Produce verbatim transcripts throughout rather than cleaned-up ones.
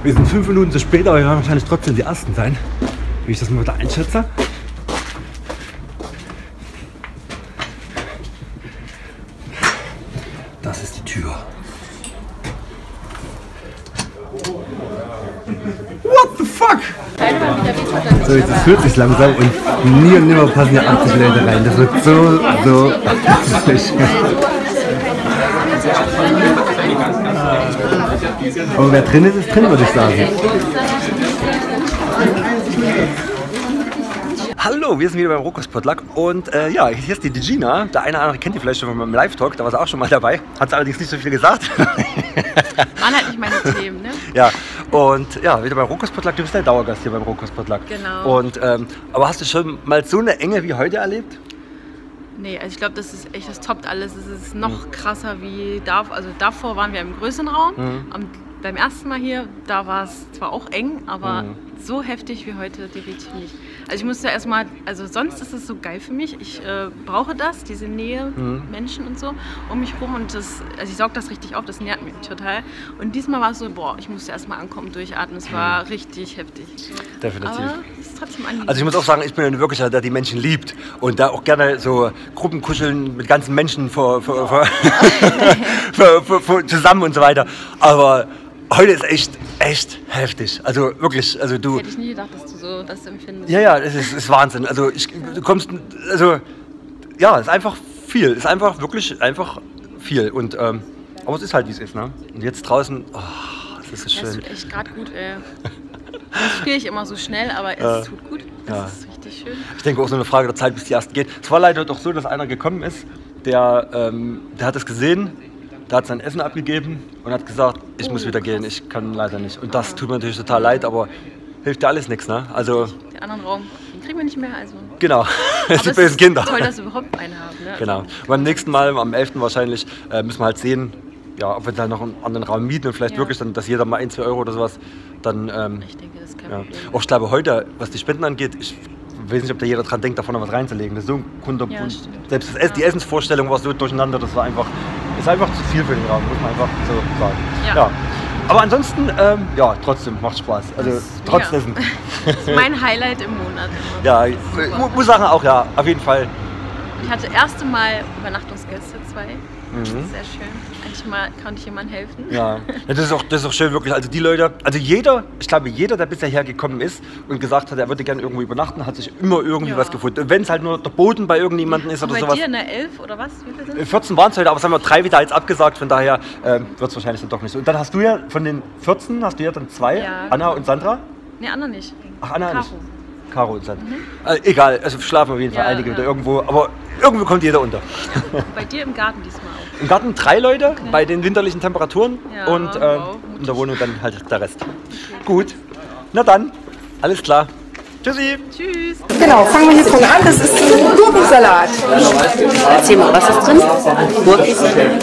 Wir sind fünf Minuten zu spät, aber wir werden wahrscheinlich trotzdem die Ersten sein, wie ich das mal wieder einschätze. Das ist die Tür. What the fuck? So, jetzt fühlt sich langsam und nie und nimmer passen hier achtzig Leute rein. Das wird so, so aber wer drin ist, ist drin, würde ich sagen. Hallo, wir sind wieder beim Rokospotluck und äh, ja, hier ist die Gina. Der eine oder andere kennt die vielleicht schon von meinem Live-Talk, da war sie auch schon mal dabei. Hat sie allerdings nicht so viel gesagt. Waren halt nicht meine Themen, ne? Ja, und ja, wieder beim Rokospotluck. Du bist der Dauergast hier beim Rokospotluck. Genau. Und, ähm, aber hast du schon mal so eine Enge wie heute erlebt? Nee, also ich glaube, das ist echt, das toppt alles. Es ist noch krasser wie da, also davor waren wir im größeren Raum. Mhm. Am, beim ersten Mal hier, da war es zwar auch eng, aber mhm. so heftig wie heute definitiv nicht. Also ich musste erstmal, also sonst ist es so geil für mich. Ich äh, brauche das, diese Nähe, mhm. Menschen und so um mich rum und das, also ich saug das richtig auf, das nährt mich total. Und diesmal war es so, boah, ich musste erstmal ankommen, durchatmen. Es war mhm. richtig heftig. Definitiv. Aber es ist trotzdem angenehm. Also ich muss auch sagen, ich bin ein wirklicher, der die Menschen liebt und da auch gerne so Gruppenkuscheln mit ganzen Menschen vor, vor, vor, vor, vor, vor, zusammen und so weiter. Aber heute ist echt, echt heftig. Also wirklich, also du... Hätte ich nie gedacht, dass du so das empfindest. Ja, ja, es ist, ist Wahnsinn. Also ich, du kommst, also ja, es ist einfach viel. Es ist einfach wirklich einfach viel. Und ähm, aber es ist halt wie es ist, ne? Und jetzt draußen, oh, es ist so schön. Das tut echt gerade gut, ey. Das spiele ich immer so schnell, aber es ja. tut gut. Es ja. ist richtig schön. Ich denke auch so eine Frage der Zeit, bis die ersten geht. Es war leider doch so, dass einer gekommen ist, der, ähm, der hat es gesehen. Der hat sein Essen abgegeben und hat gesagt, ich oh, muss wieder krass. gehen, ich kann leider nicht. Und das tut mir natürlich total leid, aber hilft ja alles nichts, ne? Also den anderen Raum, den kriegen wir nicht mehr, also. Genau, das sind die bösen Kinder. Toll, dass wir überhaupt einen haben, ne? Genau. Und beim nächsten Mal, am elften wahrscheinlich, äh, müssen wir halt sehen, ja, ob wir da noch einen anderen Raum mieten und vielleicht ja. wirklich dann, dass jeder mal ein, zwei Euro oder sowas dann. Ähm, ich denke, das ist kein ja. Problem. Auch ich glaube heute, was die Spenden angeht, ich weiß nicht, ob da jeder dran denkt, davon noch was reinzulegen. Das ist so ein Kunde, ja, selbst das, ja. die Essensvorstellung war so durcheinander, das war einfach. Ist einfach zu viel für den Raum, muss man einfach so sagen. Ja. ja. Aber ansonsten, ähm, ja, trotzdem macht Spaß. Also das, trotz ja. dessen. Das ist mein Highlight im Monat. Ja, ich muss sagen auch, ja, auf jeden Fall. Ich hatte das erste Mal Übernachtungsgäste, zwei. Mhm. Sehr schön. Endlich mal konnte ich jemandem helfen. Ja, das ist, auch, das ist auch schön, wirklich. Also die Leute, also jeder, ich glaube, jeder, der bisher hergekommen ist und gesagt hat, er würde gerne irgendwo übernachten, hat sich immer irgendwie ja. was gefunden. Wenn es halt nur der Boden bei irgendjemandem ist oder bei sowas. Bei dir, ne, elf oder was? Wie viele sind? vierzehn waren es heute, aber es haben wir drei wieder jetzt abgesagt, von daher ähm, wird es wahrscheinlich dann doch nicht so. Und dann hast du ja, von den vierzehn hast du ja dann zwei, ja. Anna und Sandra? Ne, Anna nicht. Ach, Anna Caro. nicht. Caro und Sandra. Mhm. Also, egal, also schlafen auf jeden Fall ja, einige ja. wieder irgendwo, aber irgendwo kommt jeder unter. Ja. Bei dir im Garten diesmal auch? Im Garten drei Leute, okay. bei den winterlichen Temperaturen ja, und äh, wow, in der Wohnung dann halt der Rest. Okay. Gut, na dann, alles klar. Tschüssi. Tschüss. Genau, fangen wir hier vorne an. Das ist ein Gurkensalat. Erzähl mal, was ist drin? Gurken.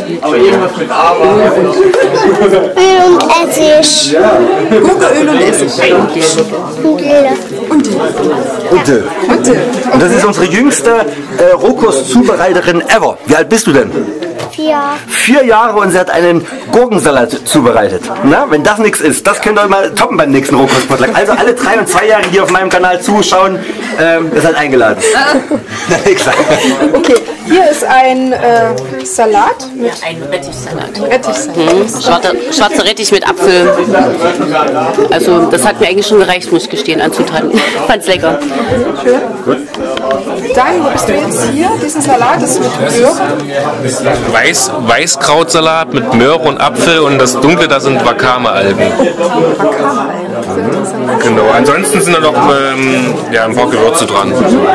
Öl und Essig. Gurke, Öl und Essig. Und Dill. Und Dill. Und Dill. Und Dill. Und das ist unsere jüngste äh, Rohkost-Zubereiterin ever. Wie alt bist du denn? Vier. Vier Jahre und sie hat einen Gurkensalat zubereitet. Na, wenn das nichts ist, das könnt ihr mal toppen beim nächsten Rohkost-Potluck. Also alle drei und zwei Jahre hier auf meinem Kanal zuschauen, ähm, ihr seid eingeladen. Okay, hier ist ein äh, Salat mit ja, ein Rettichsalat. Rettichsalat. Mhm. Schwarzer, schwarzer Rettich mit Apfel. Also das hat mir eigentlich schon gereicht, muss ich gestehen, an Zutaten. Fand's lecker. Schön. Gut. Dann, wo bist du jetzt hier? Diesen Salat ist mit Möhre. Weiß, Weißkrautsalat mit Möhre und Apfel und das Dunkle, da sind Wakame-Algen. Wakame-Algen. Genau, ansonsten sind da noch ähm, ja, ein paar Gewürze dran.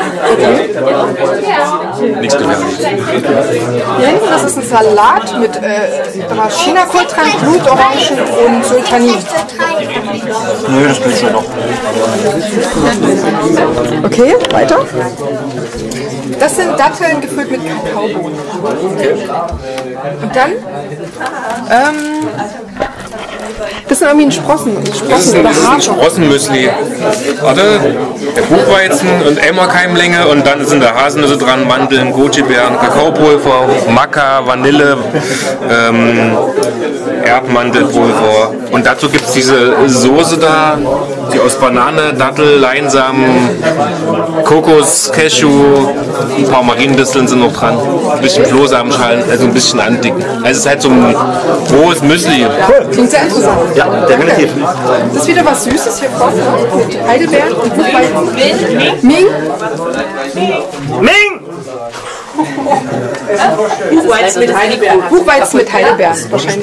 Nichts Gefährliches. Hier hinten, das ist ein Salat mit äh, Chinakohl dran, Blutorangen und Sultanin. Nö, das kriegst du noch. Okay, weiter. Das sind Datteln gefüllt mit Kakaobohnen. Und dann ähm, Das sind irgendwie ein Sprossen. Das ist ein, das ist ein Sprossenmüsli. Warte, der Buchweizen und Emmerkeimlänge und dann sind da Haselnüsse dran, Mandeln, Goji-Beeren, Kakaopulver, Maca, Vanille, ähm, Erdmandelpulver. Und dazu gibt es diese Soße da, die aus Banane, Dattel, Leinsamen, Kokos, Cashew, ein paar Mariendisteln sind noch dran, ein bisschen Flohsamenschalen, also ein bisschen andicken. Also es ist halt so ein rohes Müsli. Cool. Klingt sehr interessant. Ja, definitiv. Das ist wieder was Süßes hier vorne mit Heidelbeeren und Buchweizen. Ming. Ming! Buchweizen mit Heidelbeeren. Buchweizen mit Heidelbeeren, wahrscheinlich.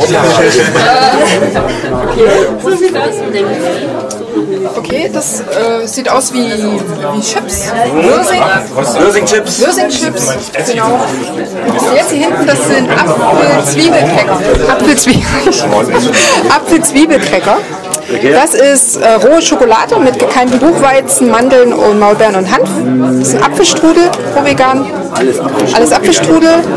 Okay, das äh, sieht aus wie, wie Chips. Würsing. Würsing-Chips. Würsing-Chips, genau. Und jetzt hier hinten, das sind Apfel-Zwiebelcracker. Apfel-Zwiebel. Apfel-Zwiebelcracker. Das ist äh, rohe Schokolade mit gekeimten Buchweizen, Mandeln und Maulbeeren und Hanf. Das ist ein Apfelstrudel, pro vegan. Alles Apfelstrudel. Äh,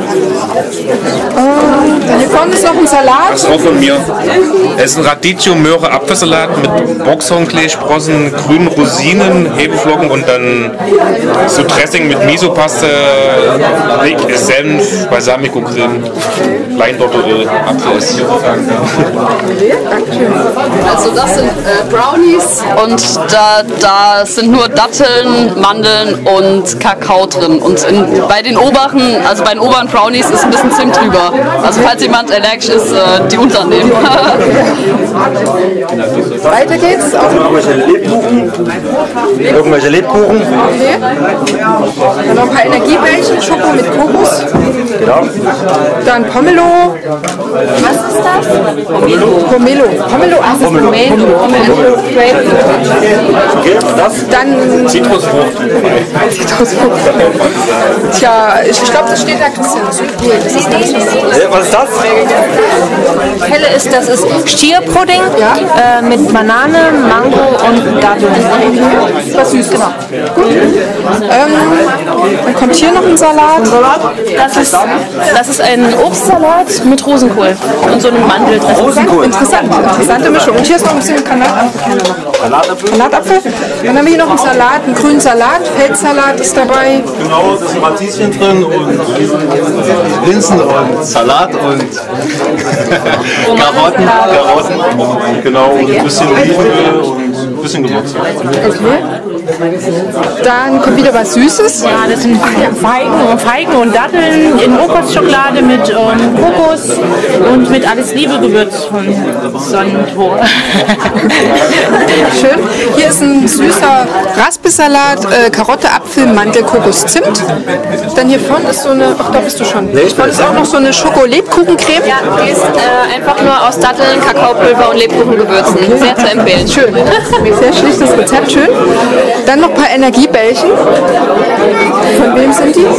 dann hier vorne ist noch ein Salat. Das ist auch von mir. Es ist ein Radicchio-Möhre-Apfelsalat mit Boxhornklee-Sprossen, grünen Rosinen, Hefeflocken und dann so Dressing mit Miso-Paste, Senf, Balsamico-Creme, Leindotteröl, Apfelessig. Also das sind äh, Brownies und da, da sind nur Datteln, Mandeln und Kakao drin. Und in, bei den oberen, also bei den oberen Brownies ist ein bisschen Zimt drüber. Also falls jemand allergisch ist, äh, die unternehmen. Weiter geht's. Auch Irgendwelche Lebkuchen. Irgendwelche Lebkuchen. okay. Dann noch ein paar Energiebällchen, Schoko mit Kokos. Genau. Dann Pomelo. Was ist das? Pomelo. Pomelo. Pomelo. Ach, das ist Pomelo. Pomelo. Okay, das? Dann Zitrusfrucht. Zitrusfrucht. Tja, ich glaube, das steht da, Christian. Das ist cool. Das ist ganz Hey, was ist das? Helle ist, das ist Stierpudding äh, mit Banane, Mango und Datteln. was süß, genau. Gut. Ähm, dann kommt hier noch ein Salat. Das ist, das ist ein Obstsalat mit Rosenkohl und so einem Mandeldressing. Rosenkohl. Interessant, interessante Mischung. Und hier ist noch ein bisschen Granatapfel. Granatapfel. Granatapfel. Dann haben wir hier noch einen Salat, einen grünen Salat, Feldsalat ist dabei. Genau, da sind Radieschen drin und Linsen und Salat und Karotten, Karotten, genau, und ein bisschen Olivenöl und ein bisschen Gewürze. Okay. Dann kommt wieder was Süßes. Ja, das sind Feigen, Feigen und Datteln in Rohkostschokolade mit ähm, Kokos und mit alles Liebe-Gewürz von Sonnentor. Schön. Hier ist ein süßer Raspelsalat, äh, Karotte, Apfel, Mandel, Kokos, Zimt. Dann hier vorne ist so eine, ach da bist du schon. Hier vorne ist auch noch so eine Schoko-Lebkuchencreme. Ja, die ist äh, einfach nur aus Datteln, Kakaopulver und Lebkuchengewürzen. Okay. Sehr zu empfehlen. Schön. Sehr schlichtes Rezept, schön. Dann noch ein paar Energiebällchen. Von wem sind die?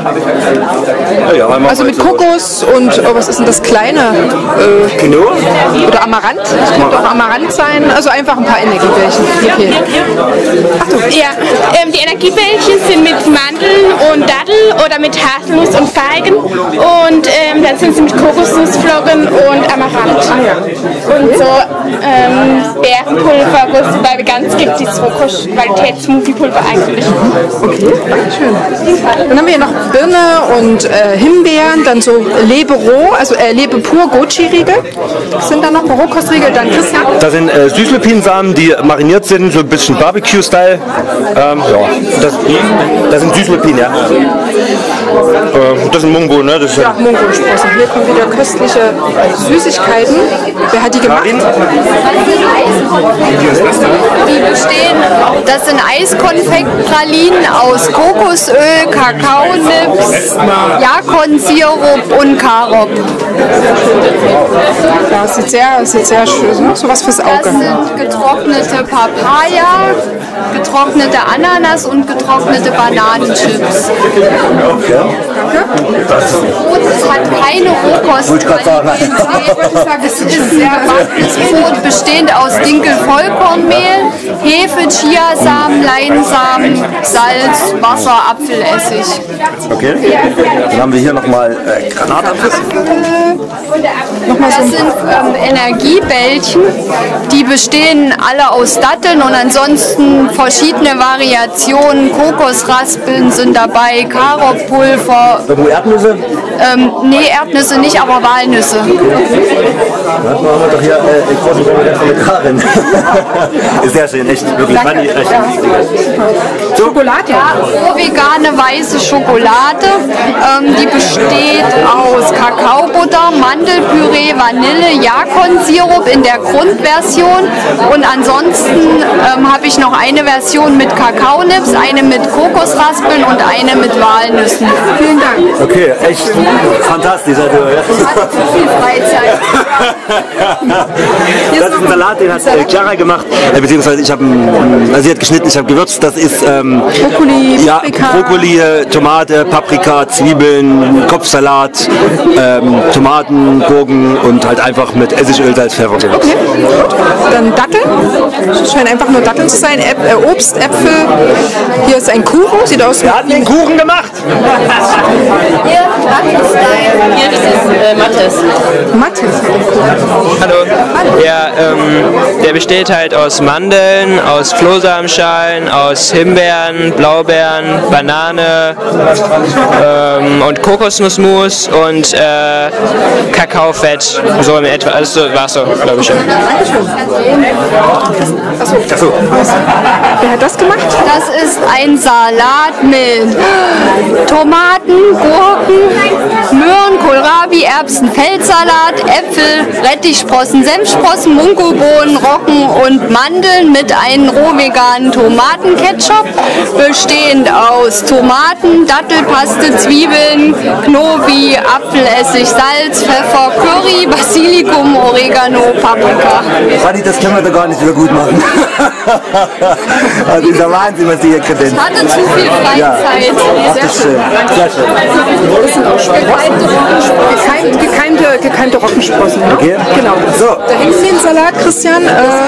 Also mit Kokos und, oh, was ist denn das kleine? Äh, Quinoa? Oder Amaranth. Das könnte auch Amaranth sein. Also einfach ein paar Energiebällchen. Okay. Achtung. Ja, ähm, die Energiebällchen sind mit Mandeln und Dattel oder mit Haselnuss und Feigen und ähm, dann sind sie mit Kokosnussflocken und Amaranth. Ah, ja. Und so ähm, Beerenpulver, wo es bei ganz gibt, dieses Qualitäts-Smoothie-Pulver eigentlich. Okay, schön. Dann haben wir hier noch Birne und äh, Himbeeren, dann so Lebe roh, also äh, Lebe pur Goji-Riegel. Sind da noch Rohkostriegel, dann Christian. Da sind äh, Süßlupinsamen, die mariniert sind, so ein bisschen Barbecue-Style. Ähm, ja, das, das sind Süßlupinen, ja. Äh, das sind Mungo, ne? Das Ja, Mungo-Sprossen. Hier kommen wieder köstliche Süßigkeiten. Wer hat die gemacht? Die bestehen, das sind Eiskonfektpralinen aus Kokosöl, Kakaonips, Jakon-Sirup und Karob. Ja, sieht sehr, sieht sehr schön aus. So was fürs Auge. Das sind getrocknete Papaya, getrocknete Ananas und getrocknete Bananenchips. Das hat keine Rohkostqualität. Es ist sehr Bastelbrot, bestehend aus Dinkel-Vollkornmehl, Hefe, Chiasamen, Leinsamen, Salz, Wasser, Apfelessig. Okay. Dann haben wir hier nochmal äh, Granatapfel. Nochmal so Das sind ähm, Energiebällchen, die bestehen alle aus Datteln und ansonsten verschiedene Variationen. Kokosraspeln sind dabei, Karotpulver. Irgendwo Erdnüsse? Ähm, nee, Erdnüsse nicht, aber Walnüsse. Dann haben wir doch hier äh, einen großen Konkurrent von der Karin. Ist sehr schön, echt, wirklich. Danke. Fand ich echt So. Schokolade? Ja, vegane weiße Schokolade. Ähm, die besteht aus Kakaobutter, Mandelpüree, Vanille, Jakon-Sirup in der Grundversion. Und ansonsten ähm, habe ich noch eine Version mit Kakaonips, eine mit Kokosraspeln und eine mit Walnüssen. Vielen Dank. Okay, echt fantastisch. Also, ja. Viel Freizeit. Das ist ein Salat, den hat äh, Chiara gemacht, äh, beziehungsweise ich habe, also sie hat geschnitten, ich habe gewürzt. Das ist ähm, Brokkoli, ja, Paprika. Brokkoli, Tomate, Paprika, Zwiebeln, Kopfsalat, ähm, Tomaten, Gurken und halt einfach mit Essigöl, Salz, Pfeffer. Okay, gut. Dann Datteln. Das scheinen einfach nur Datteln zu sein. Äp äh, Obst, Äpfel. Hier ist ein Kuchen. Sieht aus wie... Wer hat den Kuchen gemacht? Hier, das ist äh, Mattes. Mattes. Hallo. Ja, ähm, der besteht halt aus Mandeln, aus Flohsamenschalen, aus Himbeeren, Blaubeeren, Banane ähm, und Kokosnussmus und äh, Kakaofett. So in etwa. Also so war's so, glaube ich schon. Achso. Achso. Wer hat das gemacht? Das ist ein Salat mit Tomaten, Gurken, Möhren, Kohlrabi, Erbsen, Feldsalat, Äpfel, Rettichsprossen, Senfsprossen, Mungobohnen, Roggen und Mandeln mit einem rohveganen Tomatenketchup, bestehend aus Tomaten, Dattelpaste, Zwiebeln, Knobi, Apfelessig, Salz, Pfeffer, Curry, Basilikum, Oregano, Paprika. Fanny, das können wir doch gar nicht wieder gut machen. Also dieser Wahnsinn, was die hier kredenzt. Ich hatte zu viel Freizeit. Ja. Ach, das ist schön. Sehr schön. Das sind auch Gekeimte, gekeimte, gekeimte Rockensprossen. Ja? Okay. Genau. So. Da hinten den Salat, Christian. Äh,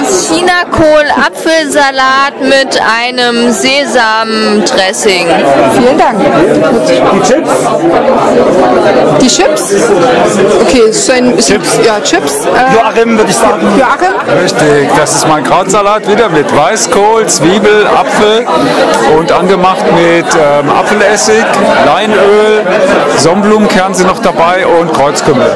Chinakohl-Apfelsalat mit einem Sesamdressing. Vielen Dank. Die Chips? Die Chips? Okay, es ist ein, ist Chips. Ja, Chips. Äh, Joachim, würde ich sagen. Joachim? Richtig, das ist mein Krautsalat wieder mit Weißkohl, Zwiebel, Apfel und angemacht mit ähm, Apfelessig, Leinöl, Sonnenblumenkern sind noch dabei und Kreuzkümmel.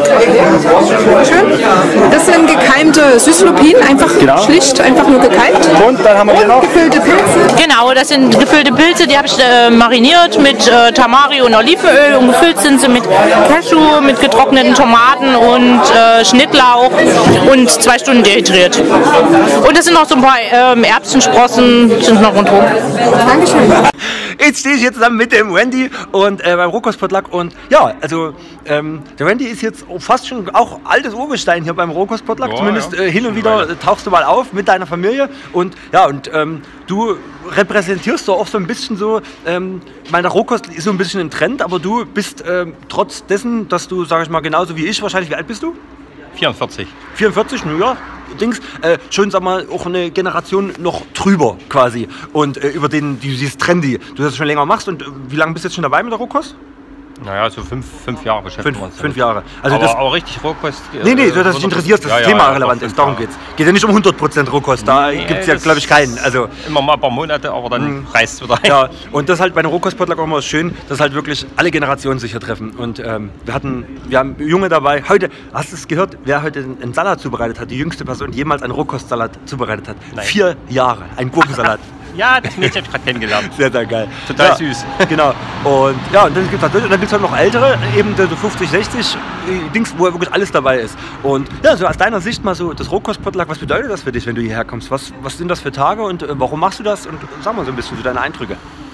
Schön. Das sind gekeimte Süßlupinen, einfach Genau. schlicht, einfach nur gekeimt. Und dann haben wir hier noch gefüllte Pilze. Genau, das sind gefüllte Pilze, die habe ich äh, mariniert mit äh, Tamari und Olivenöl und gefüllt sind sie mit Cashew, mit getrockneten Tomaten und äh, Schnittlauch und zwei Stunden dehydriert. Und das sind noch so ein paar ähm, Erbsensprossen, sind noch rundherum. Dankeschön. Jetzt stehe ich hier zusammen mit dem Randy und äh, beim Rohkostpotluck und ja, also ähm, der Randy ist jetzt fast schon auch altes Urgestein hier beim Rohkostpotluck, Ja, zumindest ja. äh, hin und wieder äh, tauchst du mal auf mit deiner Familie und ja, und ähm, du repräsentierst doch auch so ein bisschen so, ähm, ich meine, der Rohkost ist so ein bisschen ein Trend, aber du bist ähm, trotz dessen, dass du, sag ich mal, genauso wie ich wahrscheinlich, wie alt bist du? vierundvierzig. vierundvierzig, nun ja, Dings, äh, schon, sag mal, auch eine Generation noch drüber quasi und äh, über den, dieses Trendy, du das schon länger machst und äh, wie lange bist du jetzt schon dabei mit der Rohkost? Naja, so fünf, fünf Jahre beschäftigen Fünf, wir uns. fünf Jahre. Also aber das, auch richtig Rohkost. nee, nee, äh, so, dass dich interessiert, dass ja, das ja, Thema ja, relevant doch, ist, darum ja. geht's. Geht ja nicht um hundert Prozent Rohkost, da Nee, gibt es ja, das- glaube ich, keinen. Also, Immer mal ein paar Monate, aber dann Mhm. reißt es wieder ein. ja, und das halt bei den Rohkostpotluck auch immer schön, dass halt wirklich alle Generationen sich hier treffen. Und ähm, wir hatten, wir haben Junge dabei. Heute, hast du es gehört, wer heute einen Salat zubereitet hat? Die jüngste Person, die jemals einen Rohkostsalat zubereitet hat. Nein. Vier Jahre, ein Gurkensalat. Ja, das Mädchen habe ich gerade kennengelernt. Sehr, sehr geil. Total ja, süß. Genau. Und ja, und dann gibt es halt, dann gibt's halt noch ältere, eben so fünfzig, sechzig äh, Dings, wo wirklich alles dabei ist. Und ja, so aus deiner Sicht mal so das Rohkostpotluck, was bedeutet das für dich, wenn du hierher kommst? Was, was sind das für Tage und äh, warum machst du das? Und sag mal so ein bisschen so deine Eindrücke.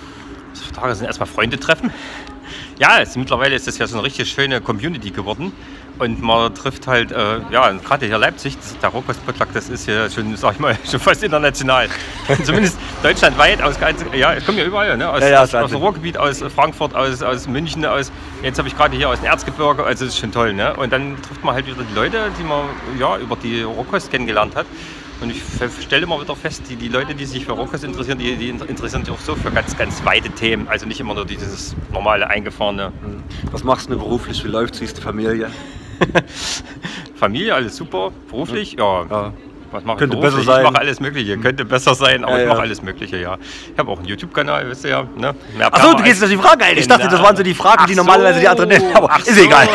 Die Tage sind erstmal Freunde treffen. Ja, jetzt, mittlerweile ist das ja so eine richtig schöne Community geworden. Und man trifft halt, äh, ja, gerade hier Leipzig, das, der Rohkostpotluck, das ist ja schon, sag ich mal, schon fast international. Zumindest deutschlandweit, aus ganz, ja, ich komme ja überall, ne? aus, Ja, ja, aus, aus dem Ruhrgebiet, aus Frankfurt, aus, aus München, aus, jetzt habe ich gerade hier aus dem Erzgebirge, also das ist schon toll. Ne? Und dann trifft man halt wieder die Leute, die man ja, über die Rohkost kennengelernt hat. Und ich stelle immer wieder fest, die, die Leute, die sich für Rohkost interessieren, die, die interessieren sich auch so für ganz, ganz weite Themen. Also nicht immer nur dieses normale, eingefahrene. Was machst du beruflich? Wie läuft's? Wie ist die Familie? Familie, alles super. Beruflich, ja. ja. Was mache Könnte ich besser beruflich? sein. Ich mache alles Mögliche. Könnte besser sein, aber Ja, ich ja. mache alles Mögliche, ja. Ich habe auch einen YouTube-Kanal, wisst ihr ja. Ne? Mehr Achso, Perma du gehst als- auf die Frage ein. Ich dachte, das waren so die Fragen, die Ach normalerweise die anderen nennen. Aber Ach ist so. egal.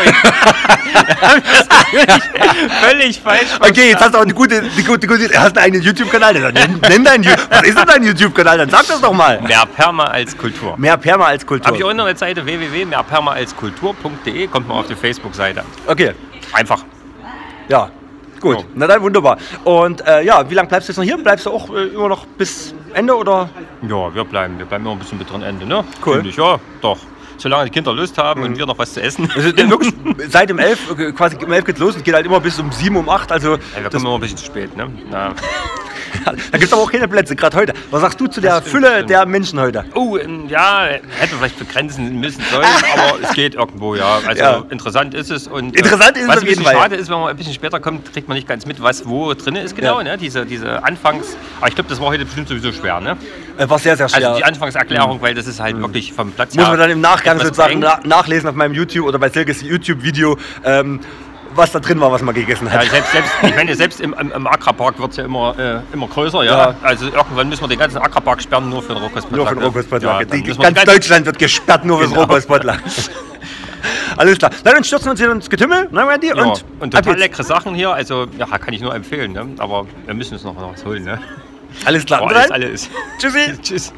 Völlig falsch. Okay, jetzt hast du auch eine gute, die gute, gute hast einen eigenen YouTube-Kanal. Dann Nenn, nenn deinen YouTube. Was ist denn dein YouTube-Kanal? Dann sag das doch mal. Mehr Perma als Kultur. Mehr Perma als Kultur. Habe ich auch noch eine Seite w w w punkt mehr perma als kultur punkt de, kommt mal auf die Facebook-Seite. Okay. Einfach. Ja, gut. So. Na dann wunderbar. Und äh, ja, wie lange bleibst du jetzt noch hier? Bleibst du auch äh, immer noch bis Ende oder? Ja, wir bleiben, wir bleiben immer ein bisschen bis dran Ende, ne? Cool. Finde ich, ja, doch. Solange die Kinder Lust haben und wir noch was zu essen. Also denn wirklich seit dem elf, äh, quasi um elf geht's los und geht halt immer bis um sieben, um acht. Also Ja, wir kommen immer ein bisschen zu spät, ne? Na. da gibt es aber auch keine Plätze, gerade heute. Was sagst du zu der Das stimmt, Fülle stimmt. der Menschen heute? Oh, ähm, ja, hätte vielleicht begrenzen müssen sollen, aber es geht irgendwo, ja. Also Ja. interessant ist es. Und, Interessant ist es was auf ein jeden bisschen Fall. schade ist, wenn man ein bisschen später kommt, kriegt man nicht ganz mit, was wo drin ist genau, Ja. ne? Diese, diese Anfangs... Aber ich glaube, das war heute bestimmt sowieso schwer, ne? Äh, war sehr, sehr schwer. Also die Anfangserklärung, weil das ist halt wirklich vom Platz Muss her man dann im Nachgang etwas sozusagen eng. na nachlesen auf meinem YouTube oder bei Silkes YouTube-Video, ähm, was da drin war, was man gegessen Ja, hat. selbst, selbst, ich meine, selbst im, im, im Akrapark wird es ja immer, äh, immer größer. Ja? Ja. Also irgendwann müssen wir den ganzen Akrapark sperren, nur für den Rohkostpotluck. Nur für den Rohkostpotluck. Ja, dann Die- müssen wir ganz Deutschland wird gesperrt nur fürs Genau. Rohkostpotluck. Alles klar. Na, dann stürzen wir uns hier ins Getümmel, ne, Randy? Ja, Und, und ab total geht's. leckere Sachen hier. Also ja, kann ich nur empfehlen. Ne? Aber wir müssen uns noch was holen. Ne? Alles klar. Boah, Und alles, rein. alles. Tschüssi. Tschüss.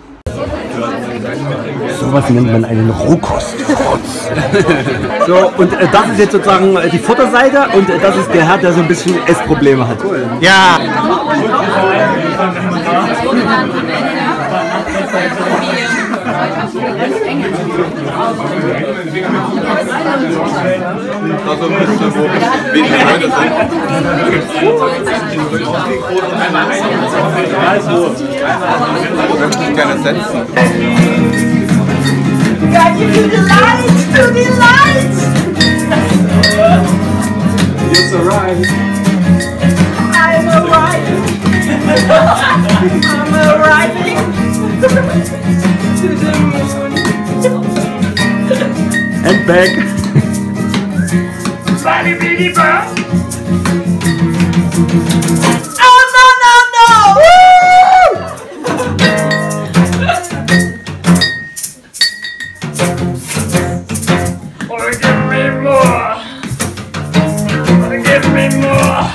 Sowas nennt man einen Rohkostrotz. So, und äh, das ist jetzt sozusagen äh, die Futterseite und äh, das ist der Herr, der so ein bisschen Essprobleme hat. Ja. Also ein bisschen, wo wenige Leute sind. Möchte ich gerne setzen. Got you to the lights, to the lights. Yes, alright. I'm arriving. I'm arriving to the moon. And back. Body, bitty, bird. Oh, no, no, no. Woo! Oh, give me more. Oh, give me more.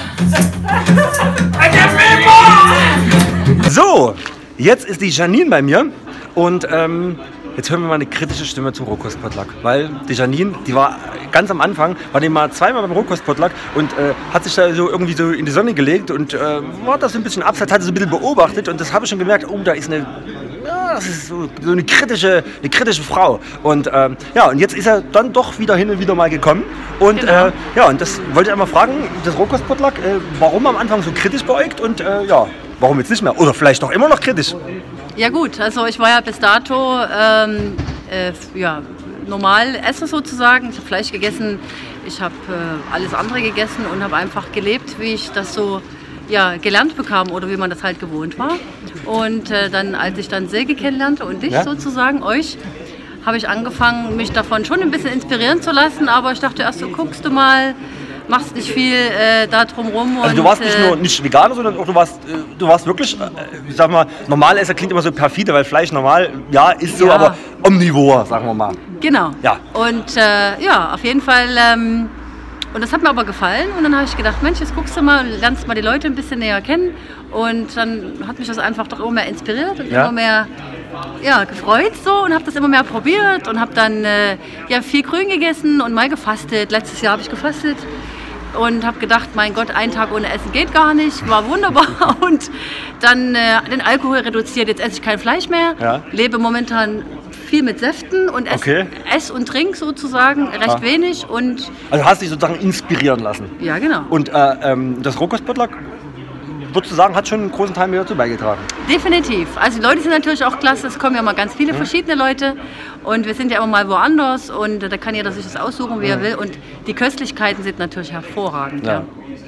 Oh, give me more. So, jetzt ist die Janine bei mir und ähm, jetzt hören wir mal eine kritische Stimme zum Rohkostpotluck, weil die Janine, die war ganz am Anfang, war die mal zweimal beim Rohkostpotluck und äh, hat sich da so irgendwie so in die Sonne gelegt und äh, war da so ein bisschen abseits, hat so ein bisschen beobachtet und das habe ich schon gemerkt, oh, da ist eine, ja, das ist so, so eine kritische, eine kritische Frau und ähm, ja, und jetzt ist er dann doch wieder hin und wieder mal gekommen und Genau. äh, ja, und das wollte ich einmal fragen, das Rohkostpotluck, äh, warum am Anfang so kritisch beäugt und äh, ja, warum jetzt nicht mehr oder vielleicht doch immer noch kritisch? Ja gut, also ich war ja bis dato ähm, äh, ja, normal Esser sozusagen. Ich habe Fleisch gegessen, ich habe äh, alles andere gegessen und habe einfach gelebt, wie ich das so ja, gelernt bekam oder wie man das halt gewohnt war. Und äh, dann, als ich dann Silke kennenlernte und dich Ja. sozusagen, euch, habe ich angefangen, mich davon schon ein bisschen inspirieren zu lassen. Aber ich dachte erst so, guckst du mal, machst nicht viel äh, da drumherum. Also du warst nicht nur nicht Veganer, sondern auch du warst, äh, du warst wirklich, äh, ich sag mal, Normalesser klingt immer so perfide, weil Fleisch normal, ja, ist so, Ja. aber omnivor, sagen wir mal. Genau. Ja. Und äh, ja, auf jeden Fall. Ähm, und das hat mir aber gefallen. Und dann habe ich gedacht, Mensch, jetzt guckst du mal, lernst mal die Leute ein bisschen näher kennen. Und dann hat mich das einfach doch immer mehr inspiriert und Ja. immer mehr ja, gefreut so und habe das immer mehr probiert und habe dann äh, ja, viel Grün gegessen und mal gefastet. Letztes Jahr habe ich gefastet und habe gedacht, mein Gott, ein Tag ohne Essen geht gar nicht, war wunderbar und dann äh, den Alkohol reduziert, jetzt esse ich kein Fleisch mehr, Ja. lebe momentan viel mit Säften und esse Okay. ess und trink sozusagen recht Ah. wenig und Also hast dich sozusagen inspirieren lassen. ja genau. Und äh, ähm, das Rohkostpotluck, würdest du sagen, hat schon einen großen Teil mehr dazu beigetragen? Definitiv. Also die Leute sind natürlich auch klasse, es kommen ja mal ganz viele verschiedene Leute und wir sind ja immer mal woanders und da kann jeder sich das aussuchen, wie er will und die Köstlichkeiten sind natürlich hervorragend. Ja.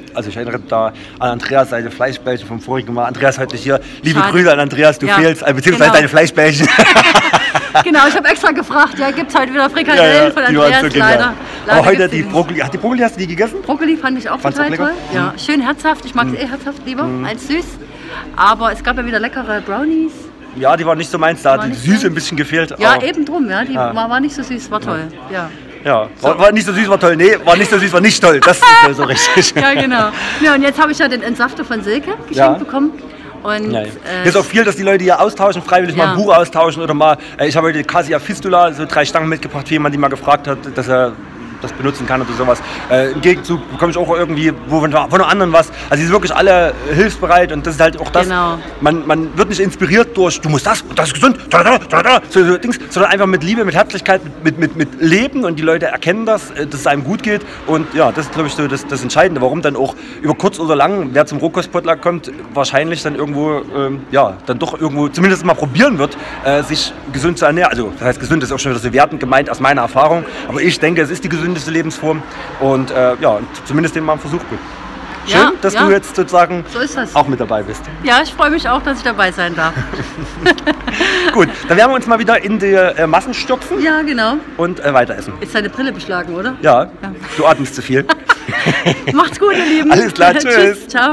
also ich erinnere da an Andreas seine Fleischbällchen vom vorigen Mal. Andreas heute nicht hier. Liebe Schade. Grüße an Andreas, du Ja, fehlst, äh, beziehungsweise genau. deine Fleischbällchen. Genau, ich habe extra gefragt, ja, gibt es heute wieder Frikadellen Ja, ja, von die waren Andreas? so genial. leider. leider Aber heute gibt's die nicht. Brokkoli, ach, die Brokkoli hast du die gegessen? Brokkoli fand ich auch Fandst du total auch lecker? toll. Ja, Mhm. schön herzhaft. Ich mag es Mhm. eh herzhaft lieber Mhm. als süß. Aber es gab ja wieder leckere Brownies. Ja, die waren nicht so meins, da War hat die nicht Süße so? ein bisschen gefehlt. Ja, aber- eben drum, ja. Die Ah. war, war nicht so süß, war toll. Ja, Ja, war, war nicht so süß, war toll. Nee, war nicht so süß, war nicht toll. Das ist äh, so richtig. ja genau. Ja, und jetzt habe ich ja den Entsafter von Silke geschenkt Ja. bekommen. Und, Ja, ja. äh, Das ist auch viel, dass die Leute hier austauschen, freiwillig mal Ja. ein Buch austauschen oder mal. Äh, ich habe heute die Cassia Fistula, so drei Stangen mitgebracht, für jemanden, die mal gefragt hat, dass er das benutzen kann oder sowas. Äh, Im Gegenzug bekomme ich auch irgendwie wo von, von anderen was. Also die sind wirklich alle hilfsbereit und das ist halt auch das. Genau. Man, man wird nicht inspiriert durch, du musst das und das ist gesund, da, da, da, da, so, so Dings, sondern einfach mit Liebe, mit Herzlichkeit, mit, mit, mit Leben und die Leute erkennen das, äh, dass es einem gut geht und ja, das ist glaube ich so das, das Entscheidende, warum dann auch über kurz oder lang, wer zum Rohkostpotluck kommt, wahrscheinlich dann irgendwo, ähm, ja, dann doch irgendwo zumindest mal probieren wird, äh, sich gesund zu ernähren. Also das heißt gesund ist auch schon wieder so wertend gemeint aus meiner Erfahrung, aber ich denke, es ist die gesündeste Lebensform und äh, ja, und zumindest den mal einen Versuch gibt. Schön, Ja, dass ja. du jetzt sozusagen So ist das. auch mit dabei bist. ja, ich freue mich auch, dass ich dabei sein darf. Gut, dann werden wir uns mal wieder in die äh, Massen stürzen Ja, genau. und äh, weiter essen. Ist deine Brille beschlagen, oder? Ja, du atmest zu viel. Macht's gut, ihr Lieben. Alles klar, tschüss. Ciao.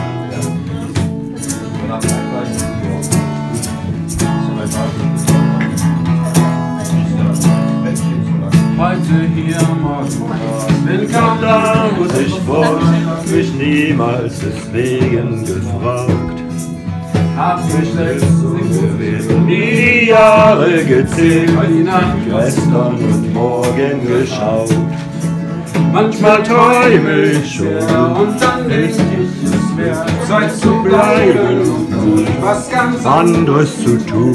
Heute hier, morgen dort, bin kaum Da muss ich fort, mich niemals deswegen gefragt. hab mich selbst so gewesen. Die Jahre gezählt, gestern und morgen geschaut. Manchmal träume ich schon, Und dann denk ich, es wäre Zeit zu bleiben und was ganz anderes zu tun.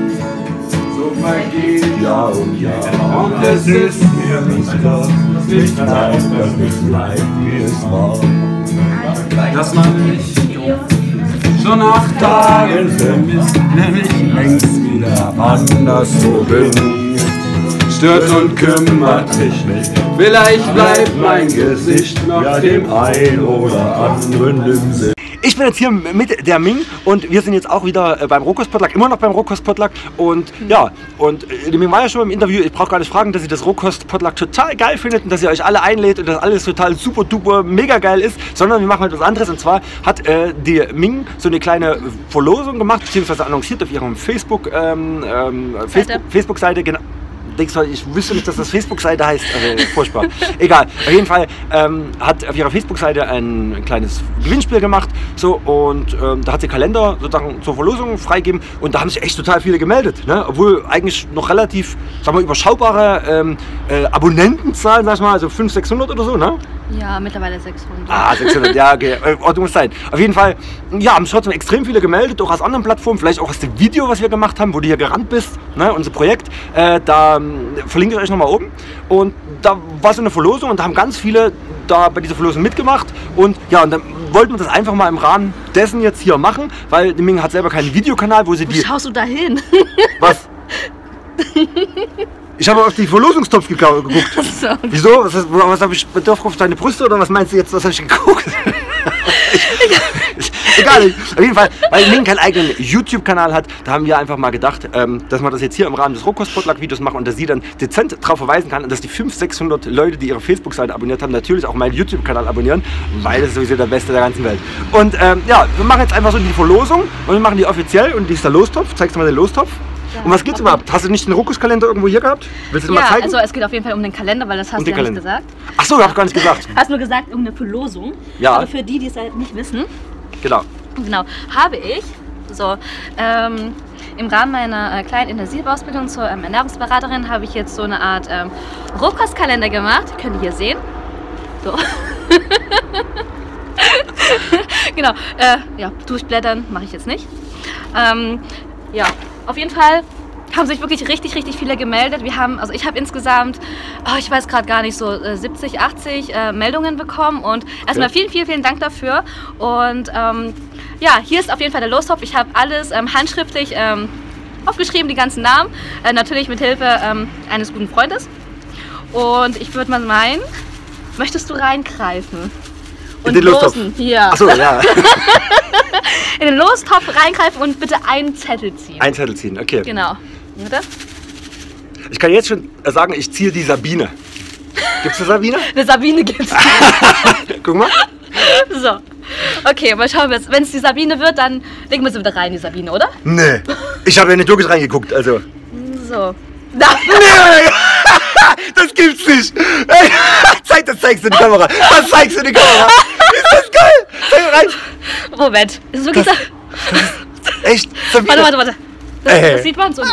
so vergeht Jahr um Jahr, und es ist mir nicht klar, nicht Zeit, dass nicht bleibt, wie es war. dass man mich schon nach Tagen vermisst, nämlich längst wieder anderswo bin. Stört und kümmert mich nicht, vielleicht bleibt mein Gesicht noch Ja, dem ein oder anderen im Sinn. Ich bin jetzt hier mit der Ming und wir sind jetzt auch wieder äh, beim Rohkostpotluck, immer noch beim Rohkostpotluck und ja, und äh, die Ming war ja schon im Interview, ich brauche gar nicht fragen, dass sie das Rohkostpotluck total geil findet und dass ihr euch alle einlädt und dass alles total super duper mega geil ist, sondern wir machen heute was anderes und zwar hat äh, die Ming so eine kleine Verlosung gemacht, beziehungsweise annonciert auf ihrem Facebook, ähm, ähm, Facebook, Facebook-Seite, genau. Denkst du, ich wüsste nicht, dass das Facebook-Seite heißt. Also, furchtbar. Egal. Auf jeden Fall ähm, hat auf ihrer Facebook-Seite ein kleines Gewinnspiel gemacht. So, und ähm, da hat sie Kalender sozusagen zur Verlosung freigegeben. Und da haben sich echt total viele gemeldet. Ne? Obwohl eigentlich noch relativ, sagen wir, überschaubare ähm, äh, Abonnentenzahlen, sag ich mal, also fünfhundert, sechshundert oder so, ne? Ja, mittlerweile sechshundert. Ah, sechshundert, ja, okay. Äh, Ordnung muss sein. Auf jeden Fall, ja, haben sich trotzdem extrem viele gemeldet, auch aus anderen Plattformen, vielleicht auch aus dem Video, was wir gemacht haben, wo du hier gerannt bist, ne, unser Projekt. Äh, da ähm, verlinke ich euch nochmal oben. Und da war so eine Verlosung und da haben ganz viele da bei dieser Verlosung mitgemacht. Und ja, und dann wollten wir das einfach mal im Rahmen dessen jetzt hier machen, weil die Ming hat selber keinen Videokanal, wo sie Wo die... schaust du da hin? Was? Ich habe auf die Verlosungstopf geka- geguckt. So. Wieso? Was, hast- was habe ich betroffen auf deine Brüste oder was meinst du jetzt? Was habe ich geguckt? Egal, auf jeden Fall, weil Ming keinen eigenen YouTube-Kanal hat, da haben wir einfach mal gedacht, ähm, dass wir das jetzt hier im Rahmen des Rohkostpotluck-Videos machen und dass sie dann dezent darauf verweisen kann und dass die fünfhundert, sechshundert Leute, die ihre Facebook-Seite abonniert haben, natürlich auch meinen YouTube-Kanal abonnieren, weil das ist sowieso der Beste der ganzen Welt. Und ähm, ja, wir machen jetzt einfach so die Verlosung und wir machen die offiziell und die ist der Lostopf. Zeigst du mal den Lostopf? Um was geht's überhaupt? Hast du nicht den Rohkostkalender irgendwo hier gehabt? Willst du den Ja, mal zeigen? also es geht auf jeden Fall um den Kalender, weil das hast Um du den ja nicht Kalender. gesagt. Ach so, ich hab gar nicht gesagt. Hast nur gesagt, um eine Verlosung. Ja. Aber für die, die es halt nicht wissen, Genau. genau, habe ich so ähm, im Rahmen meiner äh, kleinen Intensivausbildung zur ähm, Ernährungsberaterin habe ich jetzt so eine Art ähm, Rohkostkalender gemacht. Könnt ihr hier sehen. So. Genau. Äh, ja, durchblättern mache ich jetzt nicht. Ähm, ja, auf jeden Fall haben sich wirklich richtig, richtig viele gemeldet. Wir haben, also ich habe insgesamt, oh, ich weiß gerade gar nicht, so äh, siebzig, achtzig äh, Meldungen bekommen und erstmal vielen, vielen, vielen Dank dafür. Und ähm, ja, hier ist auf jeden Fall der Lostopf. Ich habe alles ähm, handschriftlich ähm, aufgeschrieben, die ganzen Namen, äh, natürlich mit Hilfe ähm, eines guten Freundes. Und ich würde mal meinen, möchtest du reingreifen? Und den Lostopf. losen, hier. Achso, ja. In den Lostopf reingreifen und bitte einen Zettel ziehen. Ein Zettel ziehen, okay. Genau. Bitte? Ich kann jetzt schon sagen, ich ziehe die Sabine. Gibt's eine Sabine? Eine Sabine gibt's. Guck mal. So. Okay, mal schauen wir jetzt. Wenn es die Sabine wird, dann legen wir sie wieder rein, die Sabine, oder? Nee. Ich habe ja nicht wirklich reingeguckt, also. So. Da. Nee! Das gibt's nicht! Ey, zeig, das zeigst du in die Kamera! Das zeigst du in die Kamera! Ist das geil! Zeig rein! Moment, ist es wirklich das, so? Das ist echt Sabine. Warte, warte, warte. Das, Ey. das sieht man so.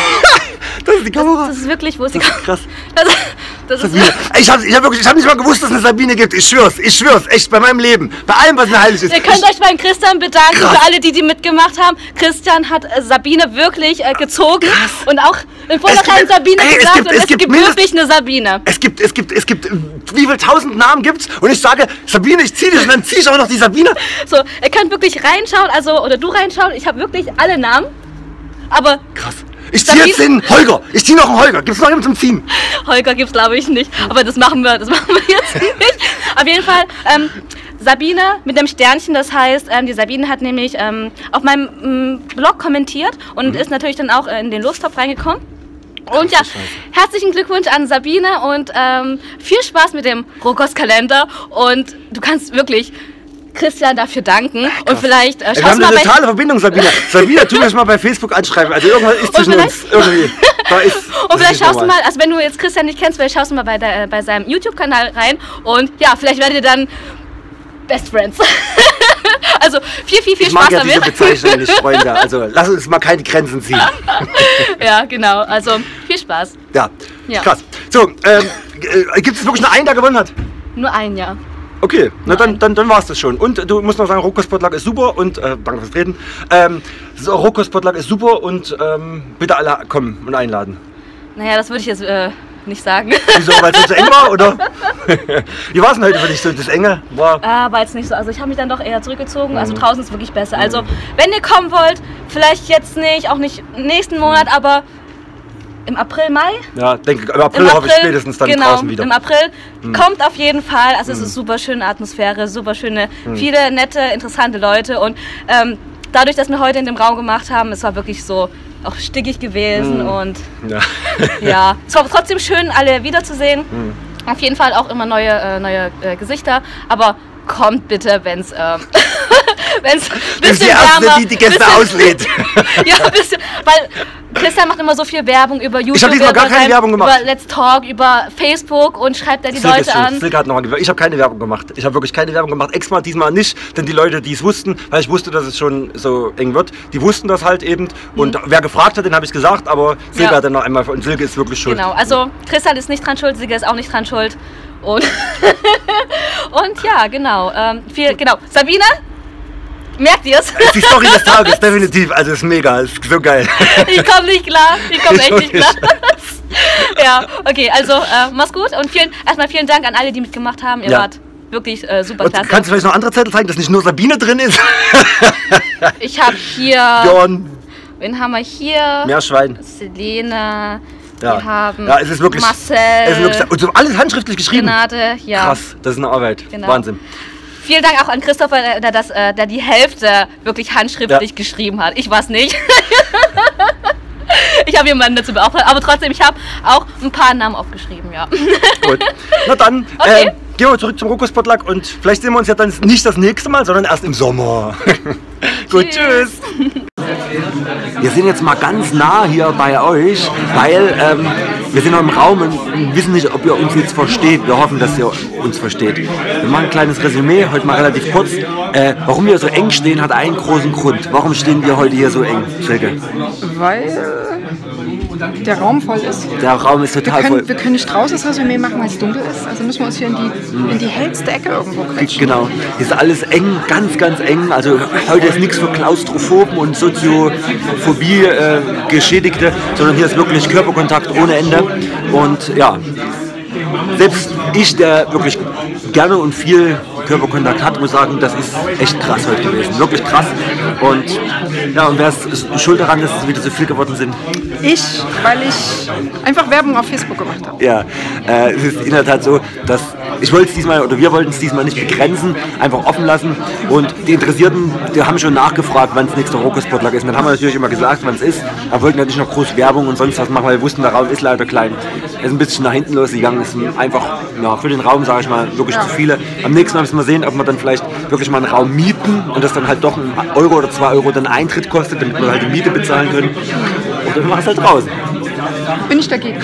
Das ist die Kamera. Das, das ist wirklich, wo ist die Das ist krass. Das, das ist Sabine. Ich habe ich hab wirklich, ich hab nicht mal gewusst, dass es eine Sabine gibt. Ich schwör's, ich schwör's, echt, bei meinem Leben. Bei allem, was mir heilig ist. Ihr könnt ich, euch beim Christian bedanken Krass. für alle, die die mitgemacht haben. Christian hat äh, Sabine wirklich äh, gezogen und auch im Vornherein Sabine ey, es gesagt gibt- und es es gibt gibt mindestens- wirklich eine Sabine. Es gibt, es gibt, es gibt, wie viel tausend Namen gibt's? Und ich sage, Sabine, ich zieh dich und dann zieh ich auch noch die Sabine. So, ihr könnt wirklich reinschauen, also, oder du reinschauen. Ich habe wirklich alle Namen. Aber. Krass. Ich ziehe jetzt den Holger. Ich ziehe noch einen Holger. Gibt's noch jemanden zum Ziehen? Holger gibt's glaube ich nicht. Aber das machen wir, das machen wir jetzt nicht. Auf jeden Fall, ähm, Sabine mit dem Sternchen, das heißt, ähm, die Sabine hat nämlich ähm, auf meinem ähm, Blog kommentiert und Mhm. ist natürlich dann auch äh, in den Lostopf reingekommen. Und ja, herzlichen Glückwunsch an Sabine und ähm, viel Spaß mit dem Rohkostkalender. Und du kannst wirklich Christian dafür danken. Und vielleicht äh, Ey, wir schaust haben du mal eine bei... totale Verbindung, Sabine. Sabine, tu mir das mal bei Facebook anschreiben. Also irgendwas ist zwischen uns. Irgendwie. Da ist, Und vielleicht schaust du mal, also wenn du jetzt Christian nicht kennst, vielleicht schaust du mal bei, der, bei seinem YouTube-Kanal rein und ja, vielleicht werdet ihr dann Best Friends. Also viel, viel, viel Ich mag Spaß ja damit. diese Bezeichnung nicht, Freunde. Also lass uns mal keine Grenzen ziehen. Ja, genau. Also viel Spaß. Ja, Ja. krass. So, ähm, äh, gibt es wirklich nur einen, der gewonnen hat? Nur ein Jahr. Okay, na dann, dann, dann war es das schon. Und du musst noch sagen, Rohkostpotluck ist super und, äh, danke fürs Reden, ähm, so, Rohkostpotluck ist super und ähm, bitte alle kommen und einladen. Naja, das würde ich jetzt äh, nicht sagen. Wieso, weil es so eng war, oder? Wie war es denn heute für dich so, das Enge? War Ah, war jetzt nicht so. Also ich habe mich dann doch eher zurückgezogen. Also draußen ist wirklich besser. Also wenn ihr kommen wollt, vielleicht jetzt nicht, auch nicht nächsten Monat, aber im April, Mai? ja, denke, im April, Im hoffe ich spätestens dann genau, draußen wieder. im April. Mhm. Kommt auf jeden Fall. Also es Mhm. ist super schöne Atmosphäre, super schöne, Mhm. viele nette, interessante Leute. Und ähm, dadurch, dass wir heute in dem Raum gemacht haben, es war wirklich so auch stickig gewesen. Mhm. Und Ja. ja, es war trotzdem schön, alle wiederzusehen. Mhm. Auf jeden Fall auch immer neue, äh, neue äh, Gesichter. Aber kommt bitte, wenn es ähm, wenn's ein Du bist die bisschen Erste, wärmer, die die Gäste bisschen- auslädt. Ja, ein bisschen, weil Christian macht immer so viel Werbung über YouTube, hab diesmal gar über, keine sein- Werbung gemacht. über Let's Talk, über Facebook und schreibt da die Silke Leute ist an. schuld. Silke hat noch mal, ich habe keine Werbung gemacht. Ich habe wirklich keine Werbung gemacht. Extra diesmal nicht, denn die Leute, die es wussten, weil ich wusste, dass es schon so eng wird, die wussten das halt eben. Und wer gefragt hat, den habe ich gesagt, aber Silke Ja. hat dann noch einmal, und Silke ist wirklich schuld. Genau, also Christian ist nicht dran schuld, Silke ist auch nicht dran schuld. Und, und ja, genau. Ähm, viel, genau. Sabine, merkt ihr es? Das ist die Story des Tages, definitiv. Also ist mega, ist so geil. Ich komme nicht klar, ich komme echt nicht Ich klar. Ja, okay, also äh, mach's gut und vielen, erstmal vielen Dank an alle, die mitgemacht haben. Ihr Ja. wart wirklich äh, super Und klasse. kannst du vielleicht noch andere Zettel zeigen, dass nicht nur Sabine drin ist? Ich habe hier. Björn, Wen haben wir hier? Meerschwein. Selene. Ja. Wir haben Ja, es ist wirklich. Marcel. Es ist wirklich und so alles handschriftlich geschrieben. Renate, ja. Krass, das ist eine Arbeit. Genau. Wahnsinn. Vielen Dank auch an Christopher, der, der, das, äh, der die Hälfte wirklich handschriftlich Ja. geschrieben hat. Ich war's nicht. Ich habe jemanden dazu beauftragt, aber trotzdem, ich habe auch ein paar Namen aufgeschrieben, ja. Gut. Na dann, Okay. äh, gehen wir zurück zum Rohkostpotluck und vielleicht sehen wir uns ja dann nicht das nächste Mal, sondern erst im Sommer. Gut, tschüss. Wir sind jetzt mal ganz nah hier bei euch, weil ähm, wir sind noch im Raum und wissen nicht, ob ihr uns jetzt versteht. Wir hoffen, dass ihr uns versteht. Wir machen ein kleines Resümee, heute mal relativ kurz. Äh, warum wir so eng stehen, hat einen großen Grund. Warum stehen wir heute hier so eng, Silke? Weil der Raum voll ist. Der Raum ist Wir total können, voll. wir können nicht draußen das Resümee machen, weil es dunkel ist. Also müssen wir uns hier in die, in die hellste Ecke irgendwo quetschen. Genau, hier ist alles eng, ganz, ganz eng. Also heute ist nichts für Klaustrophoben und Soziophobie äh, Geschädigte, sondern hier ist wirklich Körperkontakt ohne Ende. Und ja, selbst ich, der wirklich gerne und viel Körperkontakt hat, muss sagen, das ist echt krass heute gewesen. Wirklich krass. Und ja, und wer ist schuld daran, dass es wieder so viel geworden sind? Ich, weil ich einfach Werbung auf Facebook gemacht habe. Ja, äh, es ist in der Tat so, dass ich wollte es diesmal, oder wir wollten es diesmal nicht begrenzen, einfach offen lassen. Und die Interessierten, die haben schon nachgefragt, wann das nächste Rohkostpotluck ist. Und dann haben wir natürlich immer gesagt, wann es ist, aber wollten ja nicht noch groß Werbung und sonst was machen, weil wir wussten, der Raum ist leider klein. Er ist ein bisschen nach hinten losgegangen, ist einfach ja, für den Raum, sage ich mal, wirklich ja. zu viele. Am nächsten Mal müssen wir sehen, ob wir dann vielleicht wirklich mal einen Raum mieten und das dann halt doch ein Euro oder zwei Euro dann Eintritt kostet, damit wir halt die Miete bezahlen können. Und dann machen wir es halt draußen. Bin ich dagegen.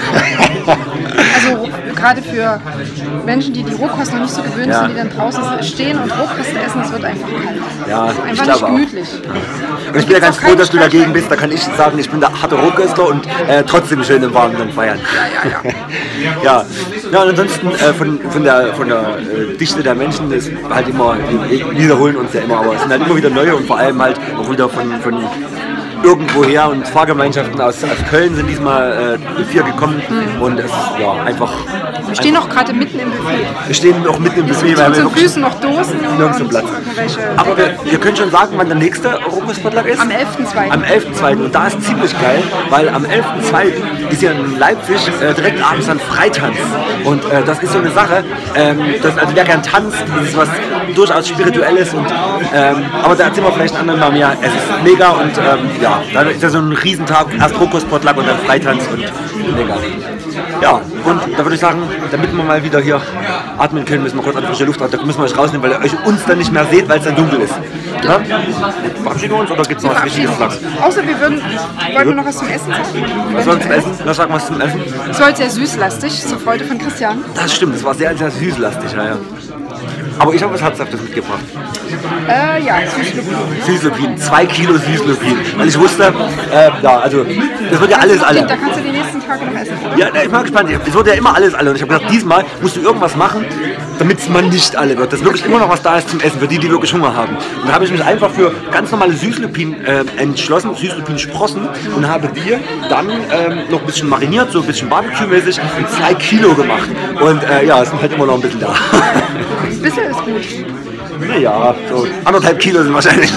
Also gerade für Menschen, die die Rohkost noch nicht so gewöhnt ja. sind, die dann draußen stehen und Rohkost essen, das wird einfach kalt. Ja, das ist einfach ich nicht gemütlich. Und ich bin ja ganz froh, dass du dagegen bist. Da kann ich sagen, ich bin der harte Rohköstler und äh, trotzdem schön im Warmen dann feiern. Ja, ja, ja. ja. ja, und ansonsten äh, von, von der, von der äh, Dichte der Menschen ist halt immer, wir wiederholen uns ja immer, aber es sind halt immer wieder neue und vor allem halt auch wieder von, von irgendwoher und Fahrgemeinschaften aus, aus Köln sind diesmal äh, vier gekommen mhm. und es ist ja einfach. Wir stehen noch gerade mitten im Buffet. Wir stehen noch mitten im Buffet, weil wir wirklich Füßen noch Dosen nirgends Platz. Aber wir, wir können schon sagen, wann der nächste Rohkostpotluck ist. Am elften zweiten Am elften zweiten Und da ist ziemlich geil, weil am elften zweiten ist ja in Leipzig äh, direkt abends ein Freitanz. Und äh, das ist so eine Sache, ähm, das, also wer gern tanzt, das ist was durchaus Spirituelles. Und, ähm, aber da erzählen wir vielleicht einen anderen Mal mehr. Es ist mega und ähm, ja, dann ist ja so ein Riesentag, erst Rohkostpotluck und dann Freitanz und mega. Ja, und da würde ich sagen, damit wir mal wieder hier atmen können, müssen wir kurz an frische Luft atmen. Da müssen wir euch rausnehmen, weil ihr euch uns dann nicht mehr seht, weil es dann dunkel ist. Ja? Verabschieden wir uns oder gibt es noch was Wichtiges zu sagen? Außer wir würden, wollen wir noch was zum Essen sagen? Was soll zum Essen? Was sagen wir zum Essen? Es war heute sehr süßlastig, zur Freude von Christian. Das stimmt, es war sehr, sehr süßlastig. Ja, ja. Aber ich habe was Herzhaftes mitgebracht. Äh, ja, Süßlupin. Süßlupin, zwei Kilo Süßlupin. Weil ich wusste, äh, ja, also, das wird ja alles alle. Da kannst du die nächsten Tage noch essen. Ja, ich bin mal gespannt. Es wird ja immer alles alle. Und ich habe gedacht, diesmal musst du irgendwas machen, damit es mal nicht alle wird. Dass wirklich immer noch was da ist zum Essen, für die, die wirklich Hunger haben. Und da habe ich mich einfach für ganz normale Süßlupin äh, entschlossen, Süßlupin-Sprossen, und habe die dann ähm, noch ein bisschen mariniert, so ein bisschen Barbecue-mäßig, und zwei Kilo gemacht. Und äh, ja, es sind halt immer noch ein bisschen da. Ein bisschen ist gut. Naja, so anderthalb Kilo sind wahrscheinlich.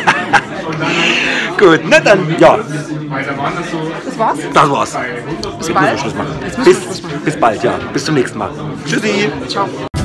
Gut, na dann, ja. Das war's? Das war's. Bis bald. Bis, bis bald, ja. Bis zum nächsten Mal. Tschüssi. Ciao.